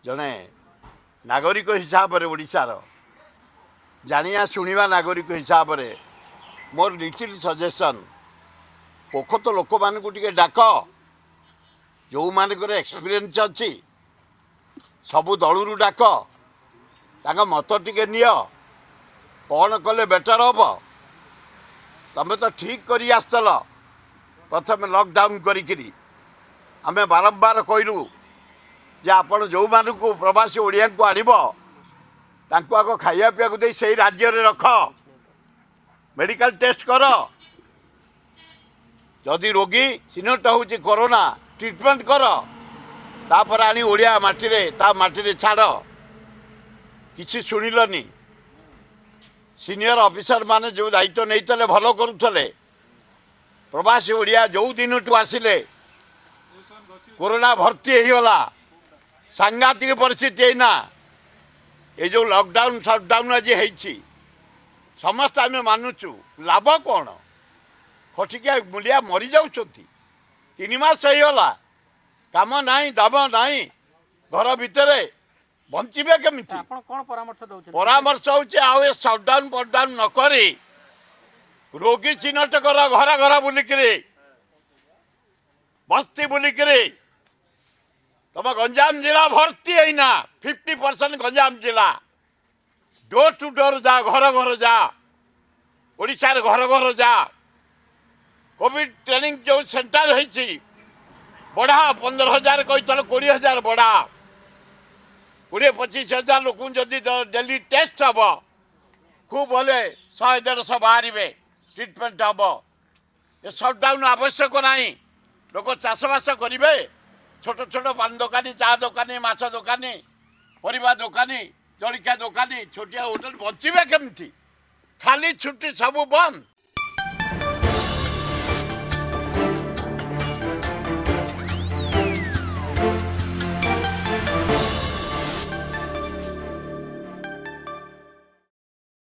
जड़े नागरिक हिसाब से ओडिशार जानिया शुणा नागरिक हिसाब से मोर लिटिल सजेसन पोखत लोक मान डाक जो मानकर एक्सपीरियंस अच्छी सबू दलू डाक मत टिके नियो कौन कले बेटर हम तमें तो ठीक कर आसल प्रथम लॉकडाउन करी आमे बारंबार कहलु जे आपण जो मानू प्रवासी ओडिया को आनिब तांको आग खाइया पिया को दे से राज्य रे रख मेडिकल टेस्ट कर जदि रोगी चिन्हट हो कोरोना ट्रीटमेंट कर तापर आनी ओडिया माटी छाड़ किसी शुणिलनी सीनियर ऑफिसर माने जो दायित्व नहीं भल करुले प्रवासी ओडिया जो दिन टू आसिले कोरोना भर्ती होगला सांघातिक परिस्थिति ना ये जो लॉकडाउन शटडाउन आज समस्त आम मानुचु लाभ कौन खटिकिया मूलिया मरी जाउछंती 3 मास होगला काम नाई दाम नाई घर भितर बंचे केमी परामर्श हो सटडाउन फटडाउन नक रोगी चिन्हट कर घर घर बुलिक बस्ती बुलिक तुम गंजाम जिला भर्ती है 50% गंजाम जिला डोर टू डोर जा घर घर जा ओडिशा रे घर घर जा कोविड ट्रेनिंग जो सेंटर है बढ़ा 15,000 कही 20,000 बढ़ा 20-25,000 लोक जदि डेली टेस्ट हम खूब बोले 100-150 बाहर ट्रीटमेंट हम ये सटडाउन आवश्यक ना लोक चाषबास करेंगे छोट छोट पान दुकानी चा दुकानी माछ दुकानी परिवा दुकानी जलिखा दुकानी छोटिया होटेल बचे केमती खाली छुट्टी सब बंद